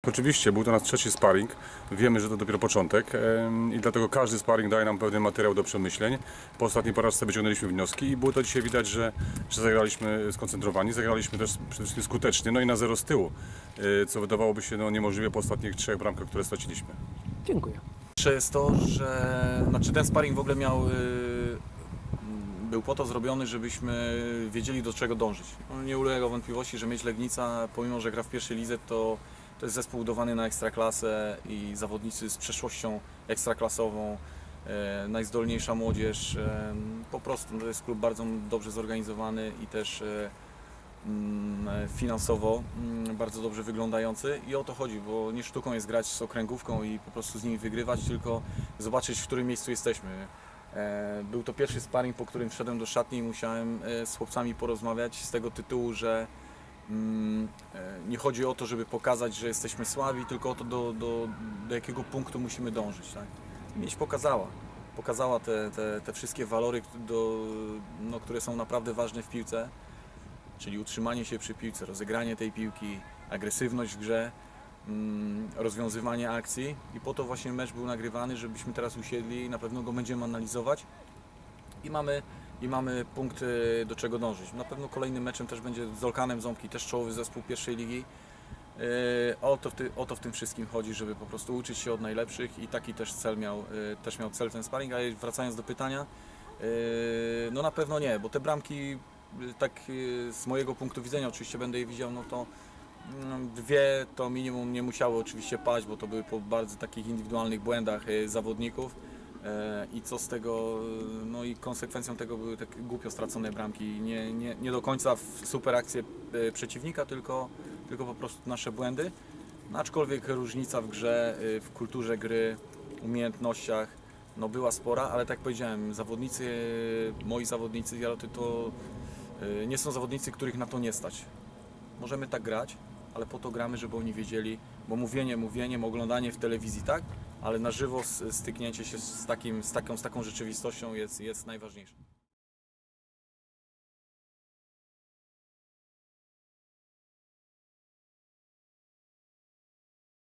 Oczywiście, był to nasz trzeci sparring. Wiemy, że to dopiero początek i dlatego każdy sparring daje nam pewien materiał do przemyśleń. Po ostatniej porażce wyciągnęliśmy wnioski i było to dzisiaj widać, że zagraliśmy skoncentrowani, zagraliśmy też przede wszystkim skutecznie, no i na zero z tyłu, co wydawałoby się niemożliwe po ostatnich 3 bramkach, które straciliśmy. Dziękuję. Pierwsze jest to, że ten sparring w ogóle był po to zrobiony, żebyśmy wiedzieli, do czego dążyć. No, nie ulega wątpliwości, że Miedź Legnica, pomimo że gra w pierwszej lidze, to jest zespół budowany na ekstraklasę i zawodnicy z przeszłością ekstraklasową, najzdolniejsza młodzież. Po prostu to jest klub bardzo dobrze zorganizowany i też finansowo bardzo dobrze wyglądający i o to chodzi, bo nie sztuką jest grać z okręgówką i po prostu z nimi wygrywać, tylko zobaczyć, w którym miejscu jesteśmy. Był to pierwszy sparring, po którym wszedłem do szatni i musiałem z chłopcami porozmawiać z tego tytułu, że nie chodzi o to, żeby pokazać, że jesteśmy słabi, tylko o to, do jakiego punktu musimy dążyć. Tak? Miedź pokazała te wszystkie walory, które są naprawdę ważne w piłce, czyli utrzymanie się przy piłce, rozegranie tej piłki, agresywność w grze, rozwiązywanie akcji i po to właśnie mecz był nagrywany, żebyśmy teraz usiedli i na pewno go będziemy analizować i mamy punkt, do czego dążyć. Na pewno kolejnym meczem też będzie z Olkanem Ząbki, też czołowy zespół pierwszej ligi. O to w tym wszystkim chodzi, żeby po prostu uczyć się od najlepszych i taki też miał cel ten sparring, a wracając do pytania, no na pewno nie, bo te bramki, tak z mojego punktu widzenia, oczywiście będę je widział, no to dwie to minimum nie musiały oczywiście paść, bo to były po bardzo takich indywidualnych błędach zawodników i co z tego, no i konsekwencją tego były takie głupio stracone bramki, nie do końca w super akcję przeciwnika, tylko po prostu nasze błędy, no, aczkolwiek różnica w grze, w kulturze gry, umiejętnościach no była spora, ale tak jak powiedziałem, moi zawodnicy Jaroty to nie są zawodnicy, których na to nie stać. Możemy tak grać, ale po to gramy, żeby oni wiedzieli, bo mówieniem, oglądanie w telewizji tak, ale na żywo styknięcie się z taką rzeczywistością jest najważniejsze.